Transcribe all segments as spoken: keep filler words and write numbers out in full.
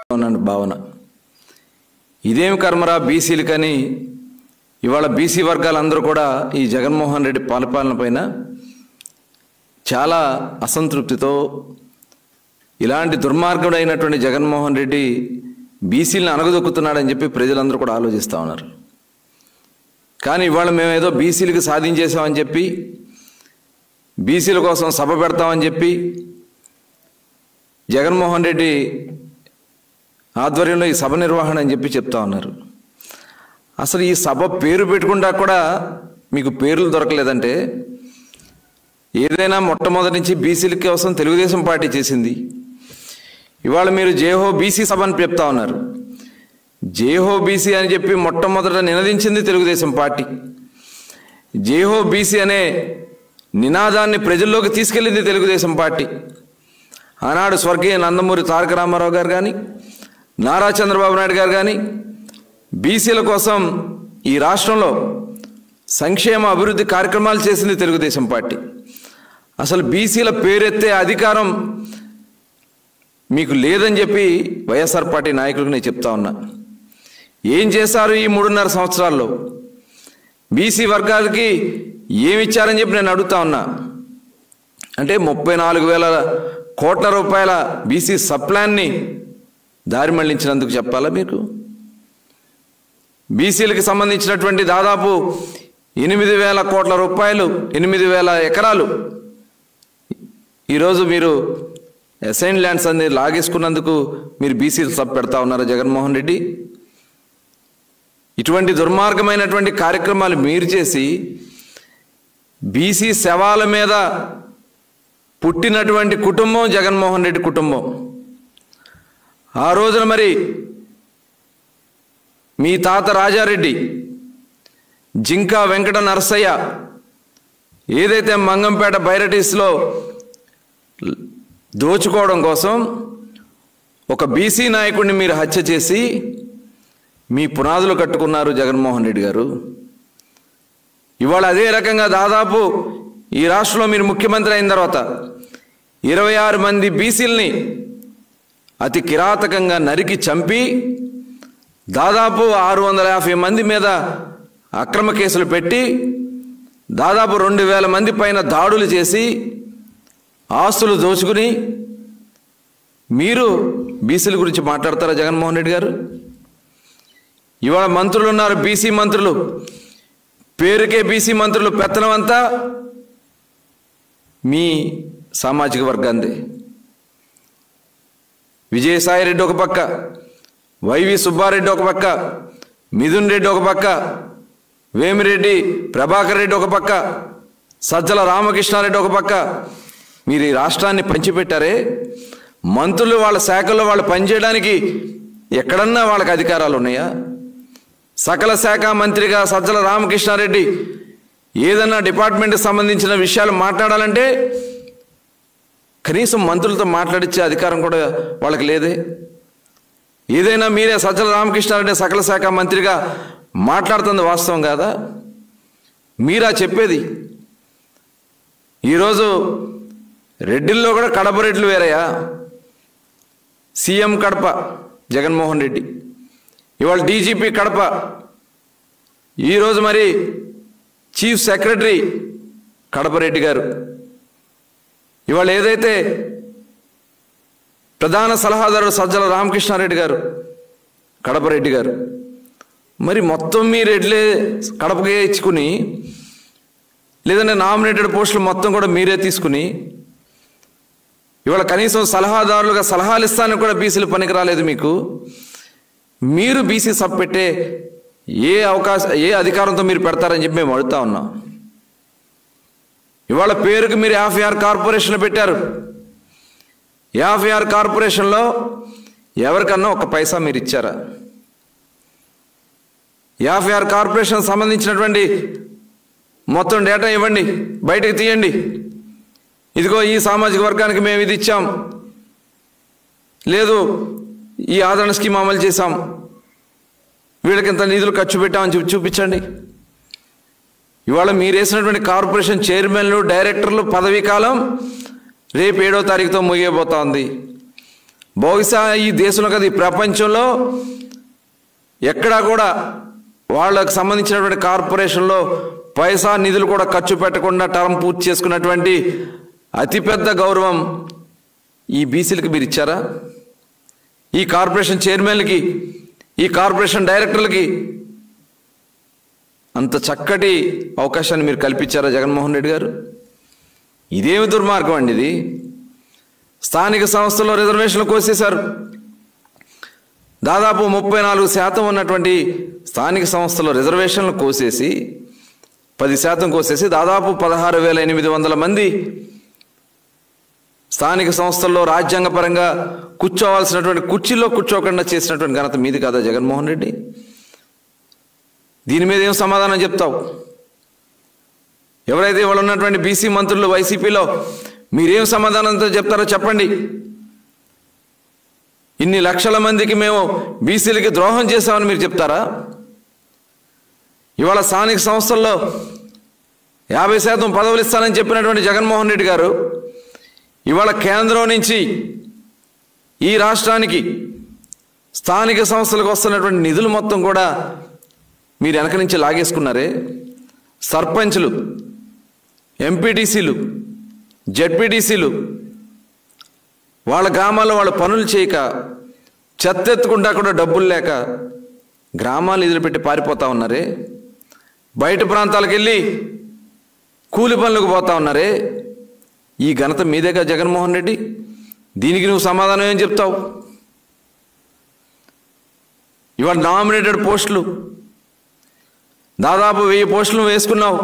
ఉన్నాను భావన. ఇదేమి కర్మరా బీసీలకని ఇవాళ బీసీ వర్గాలందరూ కూడా ఈ జగన్మోహన్ రెడ్డి పాలపాలన పైన చాలా అసంతృప్తితో ఇలాంటి దుర్మార్గుడైనటువంటి జగన్మోహన్ రెడ్డి బీసీలను అనగదొక్కుతున్నాడని చెప్పి ప్రజలందరూ కూడా ఆలోచిస్తూ ఉన్నారు. కానీ ఇవాళ మేమేదో బీసీలకు సాధించేసామని చెప్పి బీసీల కోసం సభ పెడతామని చెప్పి జగన్మోహన్ రెడ్డి ఆధ్వర్యంలో ఈ సభ నిర్వహణ అని చెప్పి చెప్తా ఉన్నారు. అసలు ఈ సభ పేరు పెట్టుకుంటా కూడా మీకు పేర్లు దొరకలేదంటే ఏదైనా మొట్టమొదటి నుంచి బీసీల కోసం తెలుగుదేశం పార్టీ చేసింది. ఇవాళ మీరు జేహో బీసీ సభ అని చెప్తా ఉన్నారు. జేహో బీసీ అని చెప్పి మొట్టమొదట నినదించింది తెలుగుదేశం పార్టీ. జేహో బీసీ అనే నినాదాన్ని ప్రజల్లోకి తీసుకెళ్ళింది తెలుగుదేశం పార్టీ. ఆనాడు స్వర్గీయ నందమూరి తారక రామారావు గారు కానీ నారా చంద్రబాబు నాయుడు గారు కానీ బీసీల కోసం ఈ రాష్ట్రంలో సంక్షేమ అభివృద్ధి కార్యక్రమాలు చేసింది తెలుగుదేశం పార్టీ. అసలు బీసీల పేరెత్తే అధికారం మీకు లేదని చెప్పి వైఎస్ఆర్ పార్టీ నాయకులకు నేను చెప్తా ఉన్నా. ఏం చేశారు ఈ మూడున్నర సంవత్సరాల్లో? బీసీ వర్గాలకి ఏమిచ్చారని చెప్పి నేను అడుగుతా ఉన్నా. అంటే ముప్పై నాలుగు వేల కోట్ల రూపాయల బీసీ సప్లాన్ని దారి మళ్లించినందుకు చెప్పాలా మీకు? బీసీలకు సంబంధించినటువంటి దాదాపు ఎనిమిది వేల కోట్ల రూపాయలు ఎనిమిది వేల ఎకరాలు ఈరోజు మీరు అసైన్ ల్యాండ్స్ అన్ని లాగేసుకున్నందుకు మీరు బీసీలు సబ్ పెడతా ఉన్నారా జగన్మోహన్ రెడ్డి? ఇటువంటి దుర్మార్గమైనటువంటి కార్యక్రమాలు మీరు చేసి బీసీ శవాల మీద పుట్టినటువంటి కుటుంబం జగన్మోహన్ రెడ్డి కుటుంబం. ఆ రోజున మరి మీ తాత రాజారెడ్డి, జింకా వెంకట నరసయ్య ఏదైతే మంగంపేట బైరటీస్లో దోచుకోవడం కోసం ఒక బీసీ నాయకుడిని మీరు హత్య చేసి మీ పునాదులు కట్టుకున్నారు జగన్మోహన్ రెడ్డి గారు. ఇవాళ అదే రకంగా దాదాపు ఈ రాష్ట్రంలో మీరు ముఖ్యమంత్రి అయిన తర్వాత ఇరవై ఆరు మంది బీసీలని అతి కిరాతకంగా నరికి చంపి దాదాపు ఆరు వందల యాభై మంది మీద అక్రమ కేసులు పెట్టి దాదాపు రెండు వేల మంది పైన దాడులు చేసి ఆస్తులు దోచుకుని మీరు బీసీల గురించి మాట్లాడతారా జగన్మోహన్ రెడ్డి గారు? ఇవాళ మంత్రులు ఉన్నారు, బీసీ మంత్రులు, పేరుకే బీసీ మంత్రులు, పెత్తనం అంతా మీ సామాజిక వర్గాందే. విజయసాయిరెడ్డి ఒక పక్క, వైవి సుబ్బారెడ్డి ఒక పక్క, మిథున్ రెడ్డి ఒక పక్క, వేమిరెడ్డి ప్రభాకర్ రెడ్డి ఒక పక్క, సజ్జల రామకృష్ణారెడ్డి ఒక పక్క. మీరు ఈ రాష్ట్రాన్ని పంచిపెట్టారే, మంత్రులు వాళ్ళ శాఖల్లో వాళ్ళు పనిచేయడానికి ఎక్కడన్నా వాళ్ళకి అధికారాలు ఉన్నాయా? సకల శాఖ మంత్రిగా సజ్జల రామకృష్ణారెడ్డి ఏదన్నా డిపార్ట్మెంట్కి సంబంధించిన విషయాలు మాట్లాడాలంటే కనీసం మంత్రులతో మాట్లాడించే అధికారం కూడా వాళ్ళకి లేదే. ఏదైనా మీరే సజ్జల రామకృష్ణారెడ్డి సకల శాఖ మంత్రిగా మాట్లాడుతుంది వాస్తవం కాదా? మీరా చెప్పేది? ఈరోజు రెడ్డిల్లో కూడా కడప రెడ్లు వేరయ్యా. సీఎం కడప జగన్మోహన్ రెడ్డి, ఇవాళ డీజీపీ కడప, ఈరోజు మరి చీఫ్ సెక్రటరీ కడప రెడ్డి గారు, ఇవాళ ఏదైతే ప్రధాన సలహాదారు సజ్జల రామకృష్ణారెడ్డి గారు కడప రెడ్డి గారు. మరి మొత్తం మీ రెడ్లే కడపకే ఇచ్చుకుని లేదంటే నామినేటెడ్ పోస్టులు మొత్తం కూడా మీరే తీసుకుని ఇవాళ కనీసం సలహాదారులుగా సలహాలు ఇస్తానికి కూడా బీసీలు పనికి రాలేదు మీకు. మీరు బీసీ సబ్ పెట్టే ఏ అవకాశం ఏ అధికారంతో మీరు పెడతారని చెప్పి మేము అడుగుతా ఉన్నాం. ఇవాళ పేరుకు మీరు యాభై ఆరు కార్పొరేషన్లు పెట్టారు. యాభై ఆరు కార్పొరేషన్లో ఎవరికన్నా ఒక పైసా మీరు ఇచ్చారా? యాభై ఆరు కార్పొరేషన్ సంబంధించినటువంటి మొత్తం డేటా ఇవ్వండి, బయటకు తీయండి. ఇదిగో ఈ సామాజిక వర్గానికి మేము ఇది ఇచ్చాం, లేదు ఈ ఆదరణ స్కీమ్ అమలు చేశాం, వీళ్ళకి ఇంత నిధులు ఖర్చు పెట్టామని చెప్పి చూపించండి. ఇవాళ మీరు వేసినటువంటి కార్పొరేషన్ చైర్మన్లు, డైరెక్టర్లు పదవీ కాలం రేపు ఏడో తారీఖుతో ముగియబోతా ఉంది. బహుశా ఈ దేశంలో కదా ఈ ప్రపంచంలో ఎక్కడా కూడా వాళ్ళకు సంబంధించినటువంటి కార్పొరేషన్లో పైసా నిధులు కూడా ఖర్చు పెట్టకుండా టర్మ్ పూర్తి చేసుకున్నటువంటి అతిపెద్ద గౌరవం ఈ బీసీలకు మీరు ఇచ్చారా? ఈ కార్పొరేషన్ చైర్మన్లకి, ఈ కార్పొరేషన్ డైరెక్టర్లకి అంత చక్కటి అవకాశాన్ని మీరు కల్పించారా జగన్మోహన్ రెడ్డి గారు? ఇదేమి దుర్మార్గం అండి ఇది? స్థానిక సంస్థల్లో రిజర్వేషన్లు కోసేశారు. దాదాపు ముప్పై నాలుగు శాతం ఉన్నటువంటి స్థానిక సంస్థల్లో రిజర్వేషన్లు కోసేసి పది శాతం కోసేసి దాదాపు పదహారు వేల ఎనిమిది వందల మంది స్థానిక సంస్థల్లో రాజ్యాంగపరంగా కూర్చోవాల్సినటువంటి కుర్చీలో కూర్చోకుండా చేసినటువంటి ఘనత మీది కాదా జగన్మోహన్ రెడ్డి? దీని మీద ఏం సమాధానం చెప్తావు? ఎవరైతే వాళ్ళు ఉన్నటువంటి బీసీ మంత్రులు వైసీపీలో మీరేం సమాధానంతో చెప్తారో చెప్పండి. ఇన్ని లక్షల మందికి మేము బీసీలకి ద్రోహం చేశామని మీరు చెప్తారా? ఇవాళ స్థానిక సంస్థల్లో యాభై శాతం పదవులు ఇస్తానని చెప్పినటువంటి జగన్మోహన్ రెడ్డి గారు ఇవాళ కేంద్రం నుంచి ఈ రాష్ట్రానికి స్థానిక సంస్థలకు వస్తున్నటువంటి నిధులు మొత్తం కూడా మీరు వెనక నుంచి లాగేసుకున్నారే. సర్పంచ్లు, ఎంపీటీసీలు, జెడ్పీటీసీలు వాళ్ళ గ్రామాల్లో వాళ్ళ పనులు చేయక, చెత్తెత్తుకుంటా కూడా డబ్బులు లేక గ్రామాలు వదిలిపెట్టి పారిపోతూ ఉన్నారే. బయట ప్రాంతాలకు వెళ్ళి కూలి పనులకు పోతా ఉన్నారే. ఈ ఘనత మీదేగా జగన్మోహన్ రెడ్డి? దీనికి నువ్వు సమాధానం ఏం చెప్తావు? ఇవాళ నామినేటెడ్ పోస్టులు దాదాపు వెయ్యి పోస్టులు వేసుకున్నావు.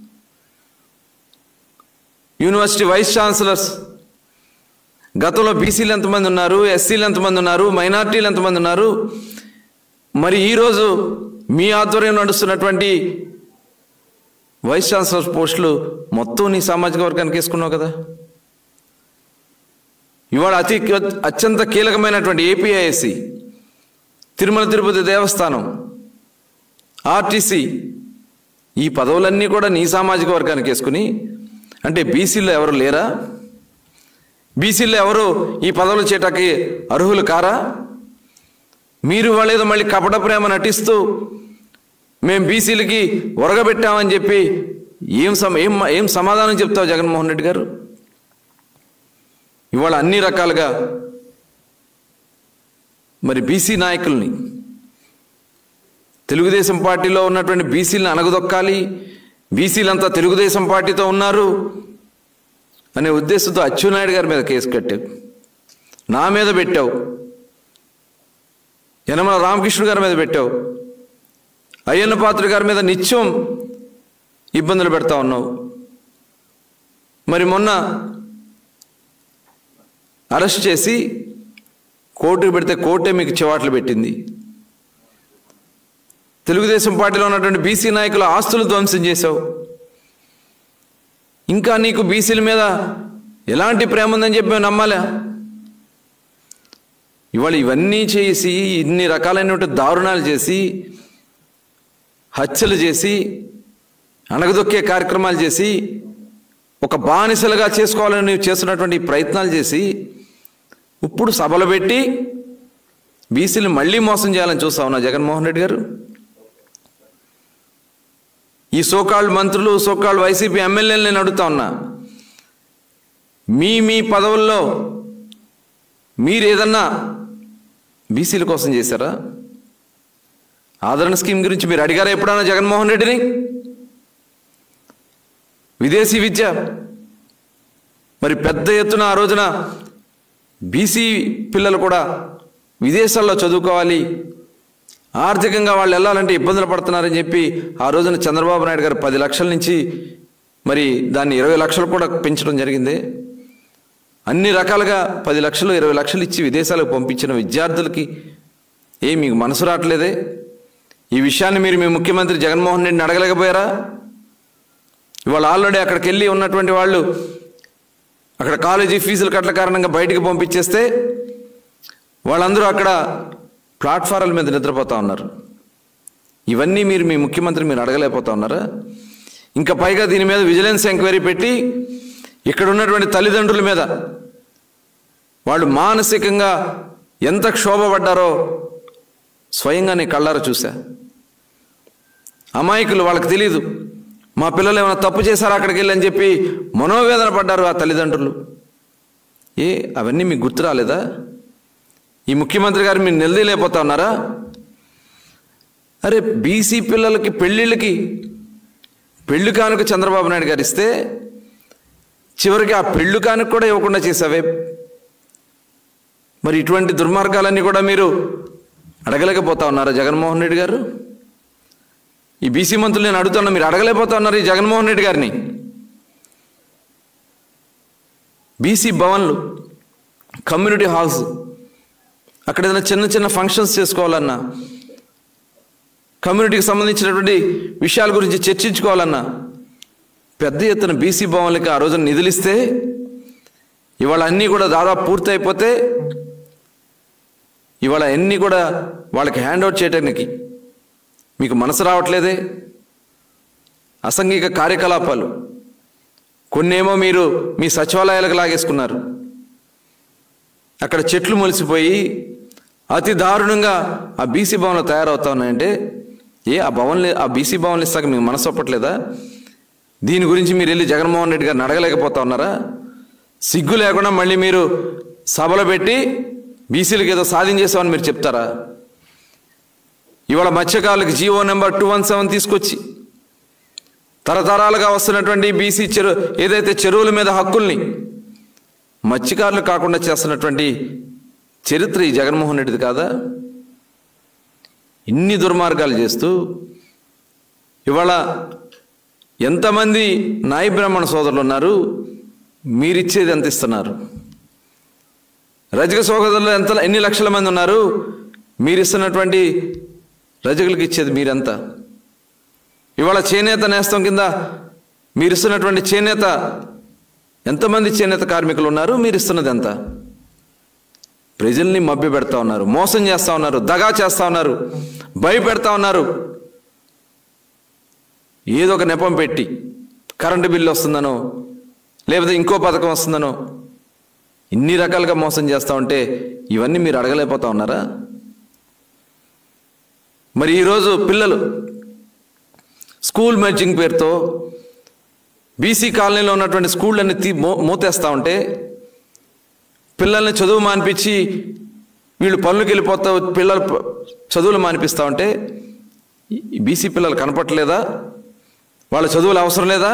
యూనివర్సిటీ వైస్ ఛాన్సలర్స్ గతంలో బీసీలు ఎంతమంది ఉన్నారు, ఎస్సీలు ఎంతమంది ఉన్నారు, మైనార్టీలు ఎంతమంది ఉన్నారు? మరి ఈరోజు మీ ఆధ్వర్యం నడుస్తున్నటువంటి వైస్ ఛాన్సలర్ పోస్టులు మొత్తం నీ సామాజిక వర్గానికి వేసుకున్నావు కదా. ఇవాళ అతి అత్యంత కీలకమైనటువంటి ఏపీఐఎస్సి, తిరుమల తిరుపతి దేవస్థానం, ఆర్టీసీ ఈ పదవులన్నీ కూడా నీ సామాజిక వర్గానికి వేసుకుని, అంటే బీసీలో ఎవరు లేరా? బీసీలో ఎవరు ఈ పదవులు చేయటానికి అర్హులు కారా? మీరు వాళ్ళేదో మళ్ళీ కపట ప్రేమ నటిస్తూ మేము బీసీలకి ఒరగబెట్టామని చెప్పి ఏం సమ ఏం ఏం సమాధానం చెప్తావు జగన్మోహన్ రెడ్డి గారు? ఇవాళ అన్ని రకాలుగా మరి బీసీ నాయకుల్ని, తెలుగుదేశం పార్టీలో ఉన్నటువంటి బీసీలను అణగదొక్కాలి, బీసీలంతా తెలుగుదేశం పార్టీతో ఉన్నారు అనే ఉద్దేశంతో అచ్చెన్నాయుడు గారి మీద కేసు కట్టావు, నా మీద పెట్టావు, యనమల రామకృష్ణ గారి మీద పెట్టావు, అయ్యన్న పాత్ర గారి మీద నిత్యం ఇబ్బందులు పెడతా ఉన్నావు. మరి మొన్న అరెస్ట్ చేసి కోర్టుకు పెడితే కోర్టే మీకు చివాట్లు పెట్టింది. తెలుగుదేశం పార్టీలో ఉన్నటువంటి బీసీ నాయకుల ఆస్తులు ధ్వంసం చేశావు. ఇంకా నీకు బీసీల మీద ఎలాంటి ప్రేమ ఉందని చెప్పి మేము నమ్మాలా? ఇవాళ ఇవన్నీ చేసి, ఇన్ని రకాలైనటువంటి దారుణాలు చేసి, హత్యలు చేసి, అణగదొక్కే కార్యక్రమాలు చేసి, ఒక బానిసలుగా చేసుకోవాలని నువ్వు చేస్తున్నటువంటి ప్రయత్నాలు చేసి, ఇప్పుడు సభలు పెట్టి బీసీలు మళ్ళీ మోసం చేయాలని చూస్తా ఉన్నా జగన్మోహన్ రెడ్డి గారు. ఈ సోకాళ్ళు మంత్రులు, సోకాళ్ళు వైసీపీ ఎమ్మెల్యేలు నేను అడుగుతా ఉన్నా, మీ మీ పదవుల్లో మీరు ఏదన్నా బీసీల కోసం చేశారా? ఆదరణ స్కీమ్ గురించి మీరు అడిగారా ఎప్పుడన్నా జగన్మోహన్ రెడ్డిని? విదేశీ విద్య మరి పెద్ద ఎత్తున ఆ రోజున బీసీ పిల్లలు కూడా విదేశాల్లో చదువుకోవాలి, ఆర్థికంగా వాళ్ళు వెళ్ళాలంటే ఇబ్బందులు పడుతున్నారని చెప్పి ఆ రోజున చంద్రబాబు నాయుడు గారు పది లక్షల నుంచి మరి దాన్ని ఇరవై లక్షలు కూడా పెంచడం జరిగింది. అన్ని రకాలుగా పది లక్షలు ఇరవై లక్షలు ఇచ్చి విదేశాలకు పంపించిన విద్యార్థులకి ఏ మీకు మనసు రావట్లేదే? ఈ విషయాన్ని మీరు మీ ముఖ్యమంత్రి జగన్మోహన్ రెడ్డిని అడగలేకపోయారా? ఇవాళ ఆల్రెడీ అక్కడికి వెళ్ళి ఉన్నటువంటి వాళ్ళు అక్కడ కాలేజీ ఫీజులు కట్టల కారణంగా బయటికి పంపించేస్తే వాళ్ళందరూ అక్కడ ప్లాట్ఫారాల మీద నిద్రపోతూ ఉన్నారు. ఇవన్నీ మీరు మీ ముఖ్యమంత్రి మీరు అడగలేకపోతా ఉన్నారా? ఇంకా పైగా దీని మీద విజిలెన్స్ ఎంక్వైరీ పెట్టి ఇక్కడ ఉన్నటువంటి తల్లిదండ్రుల మీద వాళ్ళు మానసికంగా ఎంత క్షోభపడ్డారో స్వయంగా నీ కళ్ళారా చూశా. అమాయకులు, వాళ్ళకి తెలియదు మా పిల్లలు ఏమైనా తప్పు చేశారా అక్కడికి వెళ్ళి అని చెప్పి మనోవేదన పడ్డారు ఆ తల్లిదండ్రులు. ఏ అవన్నీ మీకు గుర్తు రాలేదా? ఈ ముఖ్యమంత్రి గారు మీరు నిలదీలేకపోతా ఉన్నారా? అరే బీసీ పిల్లలకి పెళ్ళిళ్ళకి పెళ్లి కానుక చంద్రబాబు నాయుడు గారు ఇస్తే చివరికి ఆ పెళ్లి కానుక కూడా ఇవ్వకుండా చేసావే. మరి ఇటువంటి దుర్మార్గాలన్నీ కూడా మీరు అడగలేకపోతా ఉన్నారా జగన్మోహన్ రెడ్డి గారు? ఈ బీసీ మంత్రులు నేను అడుగుతున్నా, మీరు అడగలేకపోతా ఉన్నారు ఈ జగన్మోహన్ రెడ్డి గారిని. బీసీ భవన్లు, కమ్యూనిటీ హాల్స్, అక్కడ ఏదైనా చిన్న చిన్న ఫంక్షన్స్ చేసుకోవాలన్నా, కమ్యూనిటీకి సంబంధించినటువంటి విషయాల గురించి చర్చించుకోవాలన్నా పెద్ద ఎత్తున బీసీ భవన్లకి ఆ రోజున నిధులిస్తే ఇవాళ అన్నీ కూడా దాదాపు పూర్తి అయిపోతే ఇవాళ అన్నీ కూడా వాళ్ళకి హ్యాండ్ అవుట్ చేయడానికి మీకు మనసు రావట్లేదే. అసాంఘిక కార్యకలాపాలు కొన్నేమో మీరు మీ సచివాలయాలకు లాగేసుకున్నారు. అక్కడ చెట్లు మొలిసిపోయి అతి దారుణంగా ఆ బీసీ భవన్లు తయారవుతా ఉన్నాయంటే ఏ ఆ భవన్లు ఆ బీసీ భవన్లు ఇస్తాక మీకు మనసు ఒప్పట్లేదా? దీని గురించి మీరు వెళ్ళి జగన్మోహన్ రెడ్డి గారిని అడగలేకపోతా ఉన్నారా? సిగ్గు లేకుండా మళ్ళీ మీరు సభలో పెట్టి బీసీలకు ఏదో సాధించేసామని మీరు చెప్తారా? ఇవాళ మత్స్యకారులకు GO number two one seven తీసుకొచ్చి తరతరాలుగా వస్తున్నటువంటి బీసీ చెరువు ఏదైతే చెరువుల మీద హక్కుల్ని మత్స్యకారులు కాకుండా చేస్తున్నటువంటి చరిత్ర ఈ జగన్మోహన్ రెడ్డిది కాదా? ఇన్ని దుర్మార్గాలు చేస్తూ ఇవాళ ఎంతమంది నాయ బ్రాహ్మణ సోదరులు ఉన్నారు, మీరిచ్చేది ఎంత ఇస్తున్నారు? రజక సోదరులు ఎంత ఎన్ని లక్షల మంది ఉన్నారు, మీరిస్తున్నటువంటి రజకులకు ఇచ్చేది మీరెంత? ఇవాళ చేనేత నేస్తం కింద మీరిస్తున్నటువంటి చేనేత ఎంతమంది చేనేత కార్మికులు ఉన్నారు, మీరిస్తున్నది ఎంత? ప్రజల్ని మభ్య పెడతా ఉన్నారు, మోసం చేస్తూ ఉన్నారు, దగా చేస్తూ ఉన్నారు, భయపెడతా ఉన్నారు. ఏదో ఒక నెపం పెట్టి కరెంటు బిల్లు వస్తుందనో లేకపోతే ఇంకో పథకం వస్తుందనో ఇన్ని రకాలుగా మోసం చేస్తూ ఉంటే ఇవన్నీ మీరు అడగలేకపోతా ఉన్నారా? మరి ఈరోజు పిల్లలు స్కూల్ మెర్జింగ్ పేరుతో బీసీ కాలనీలో ఉన్నటువంటి స్కూళ్ళన్నీ తీ మో మూతేస్తూ ఉంటే పిల్లల్ని చదువు మానిపించి వీళ్ళు పనులకు వెళ్ళిపోతా పిల్లలు చదువులు మానిపిస్తూ ఉంటే బీసీ పిల్లలు కనపట్లేదా? వాళ్ళ చదువులు అవసరం లేదా?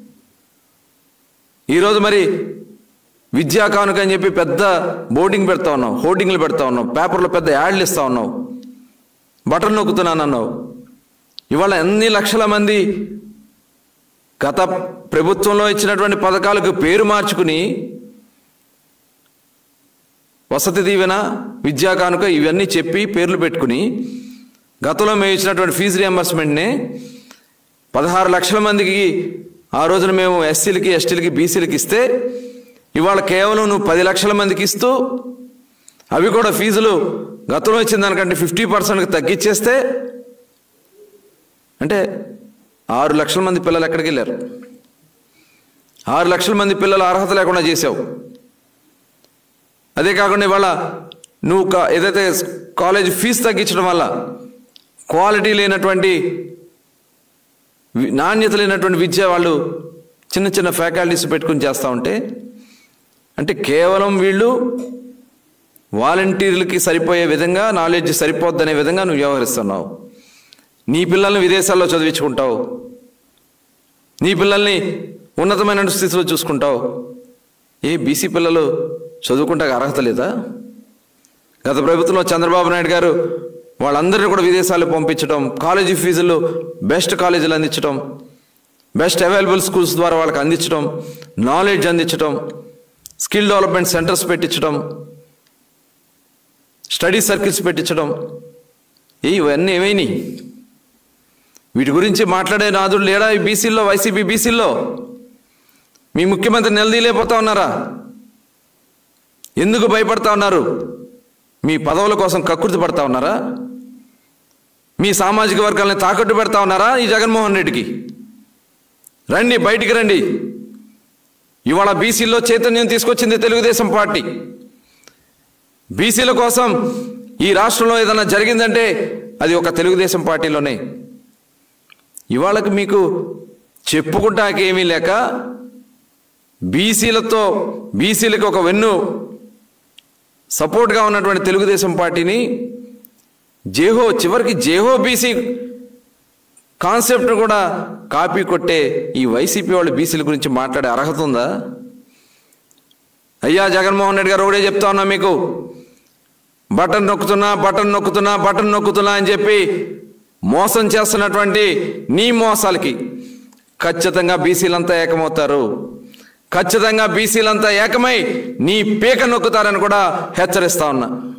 ఈరోజు మరి విద్యా కానుక అని చెప్పి పెద్ద బోర్డింగ్ పెడతా ఉన్నావు, హోర్డింగ్లు పెడతా ఉన్నావు, పేపర్లో పెద్ద యాడ్లు ఇస్తూ ఉన్నావు, బటన్ నొక్కుతున్నాను అన్నావు. ఇవాళ ఎన్ని లక్షల మంది గత ప్రభుత్వంలో ఇచ్చినటువంటి పథకాలకు పేరు మార్చుకుని వసతి దీవెన, విద్యా కానుక ఇవన్నీ చెప్పి పేర్లు పెట్టుకుని గతంలో మేము ఇచ్చినటువంటి ఫీజు రియంబర్స్మెంట్ని పదహారు లక్షల మందికి ఆ రోజున మేము ఎస్సీలకి ఎస్టీలకి బీసీలకి ఇస్తే ఇవాళ కేవలం నువ్వు పది లక్షల మందికి ఇస్తూ అవి కూడా ఫీజులు గతంలో ఇచ్చిన దానికంటే ఫిఫ్టీ పర్సెంట్కి తగ్గించేస్తే అంటే ఆరు లక్షల మంది పిల్లలు ఎక్కడికి వెళ్ళారు? ఆరు లక్షల మంది పిల్లలు అర్హత లేకుండా చేసావు. అదే కాకుండా ఇవాళ నువ్వు ఏదైతే కాలేజ్ ఫీజు తగ్గించడం వల్ల క్వాలిటీ లేనటువంటి నాణ్యత లేనటువంటి విద్య వాళ్ళు చిన్న చిన్న ఫ్యాకల్టీస్ పెట్టుకుని చేస్తూ ఉంటే అంటే కేవలం వీళ్ళు వాలంటీర్లకి సరిపోయే విధంగా నాలెడ్జ్ సరిపోద్దనే విధంగా నువ్వు వ్యవహరిస్తున్నావు. నీ పిల్లల్ని విదేశాల్లో చదివించుకుంటావు, నీ పిల్లల్ని ఉన్నతమైన స్థితిలో చూసుకుంటావు. ఏ బీసీ పిల్లలు చదువుకుంటే అర్హత లేదా? గత ప్రభుత్వంలో చంద్రబాబు నాయుడు గారు వాళ్ళందరినీ కూడా విదేశాలకు పంపించడం, కాలేజీ ఫీజులు బెస్ట్ కాలేజీలు అందించడం, బెస్ట్ అవైలబుల్ స్కూల్స్ ద్వారా వాళ్ళకి అందించడం, నాలెడ్జ్ అందించడం, స్కిల్ డెవలప్మెంట్ సెంటర్స్ పెట్టించడం, స్టడీ సర్కిల్స్ పెట్టించడం, ఏ ఇవన్నీ ఏమైనాయి? వీటి గురించి మాట్లాడే నాదుడు లేడా ఈ బీసీల్లో, వైసీపీ బీసీల్లో? మీ ముఖ్యమంత్రి నిలదీలేకపోతా ఉన్నారా? ఎందుకు భయపడతా ఉన్నారు? మీ పదవుల కోసం కక్కుర్తి పడతా ఉన్నారా? మీ సామాజిక వర్గాలని తాకట్టు పెడతా ఉన్నారా ఈ జగన్మోహన్ రెడ్డికి? రండి, బయటికి రండి. ఇవాళ బీసీల్లో చైతన్యం తీసుకొచ్చింది తెలుగుదేశం పార్టీ. బీసీల కోసం ఈ రాష్ట్రంలో ఏదైనా జరిగిందంటే అది ఒక తెలుగుదేశం పార్టీలోనే. ఇవాళకి మీకు చెప్పుకుంటాకేమీ లేక బీసీలతో బీసీలకు ఒక వెన్ను సపోర్ట్గా ఉన్నటువంటి తెలుగుదేశం పార్టీని జేహో చివరికి జేహో బీసీ కాన్సెప్ట్ కూడా కాపీ కొట్టే ఈ వైసీపీ వాళ్ళు బీసీల గురించి మాట్లాడే అర్హత ఉందా? అయ్యా జగన్మోహన్ రెడ్డి గారు ఒకటే చెప్తా ఉన్నా మీకు, బటన్ నొక్కుతున్నా బటన్ నొక్కుతున్నా బటన్ నొక్కుతున్నా అని చెప్పి మోసం చేస్తున్నటువంటి నీ మోసాలకి ఖచ్చితంగా బీసీలంతా ఏకమవుతారు. ఖచ్చితంగా బీసీలంతా ఏకమై నీ పీక నొక్కుతారని కూడా హెచ్చరిస్తా ఉన్నా.